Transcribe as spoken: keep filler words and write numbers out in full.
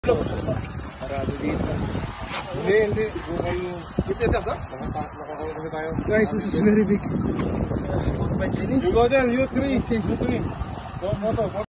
Parado dito. Hindi, hindi. Buhay yung... Ito yung tapos, ha? Nakakawag tayo. Guys, this is very big. You go there, you three. You three. Go, moto.